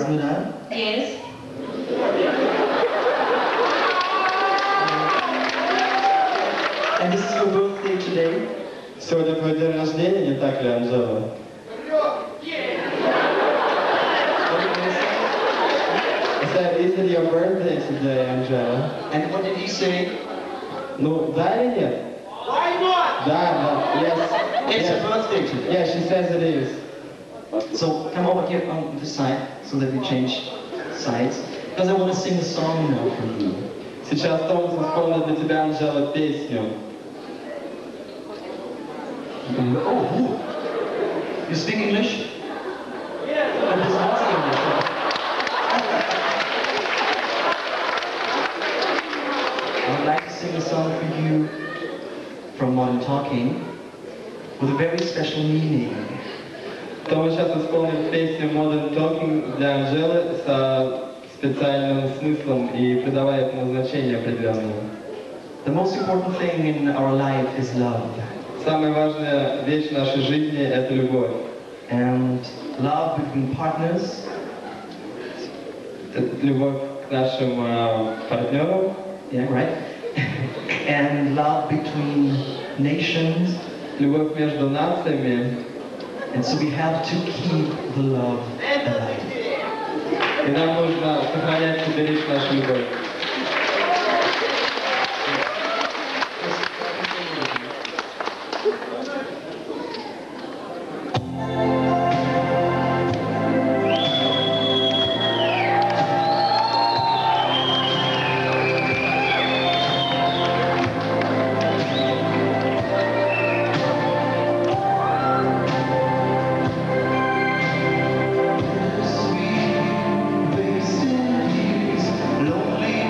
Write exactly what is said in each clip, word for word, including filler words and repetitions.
Smiran? Yes. And this is your birthday today? Сегодня твой день рождения, не так ли, Анжела? I said, is it your birthday today, Angela? And what did he say? Ну, да или нет? Why not? Да, да, yes. It's yes. your birthday today. Yeah, she says it is. So come over here on this side so that we change sides. Because I want to sing a song now for you. Сейчас Томас исполнит для тебя, Анжела, песню. Oh, who? You speak English? Yes. Oh, this is English. I would like to sing a song for you from Modern Talking with a very special meaning. Томас сейчас исполнит песню Modern Talking для Анжелы со специальным смыслом и придавая этому значение определенное. The most important thing in our life is love. Самая важная вещь в нашей жизни – это любовь. And love between partners. Это любовь к нашим э, партнерам. Yeah, right. And love between nations. Любовь между нациями. And so we have to keep the love alive. И нам нужно сохранять и беречь нашу любовь. Lonely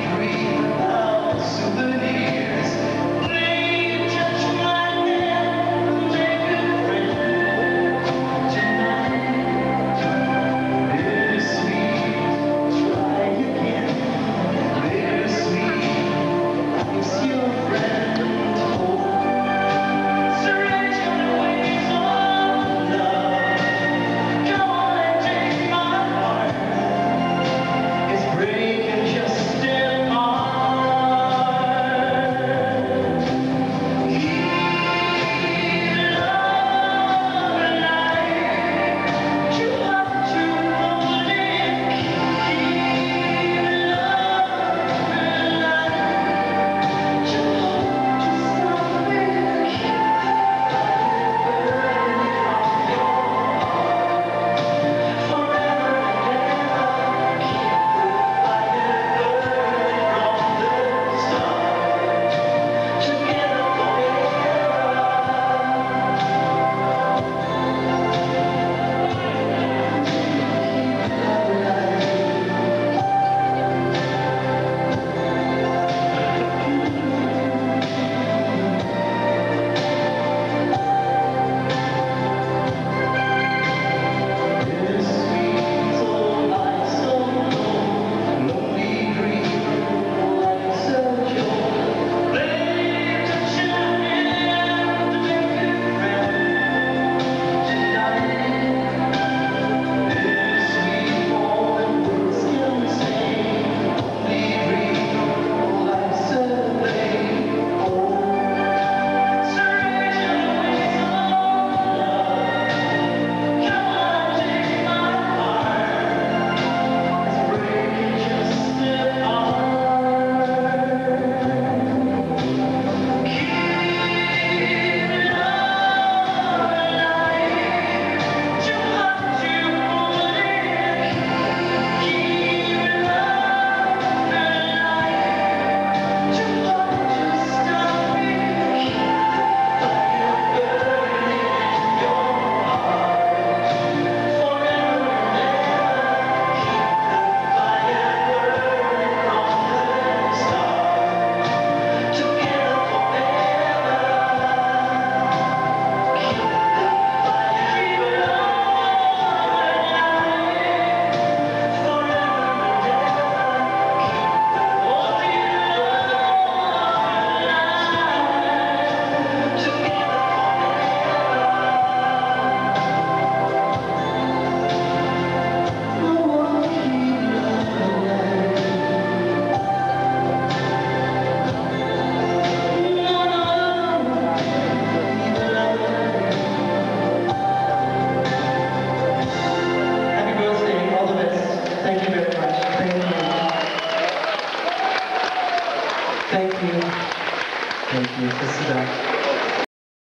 Thank you. Thank you. Спасибо.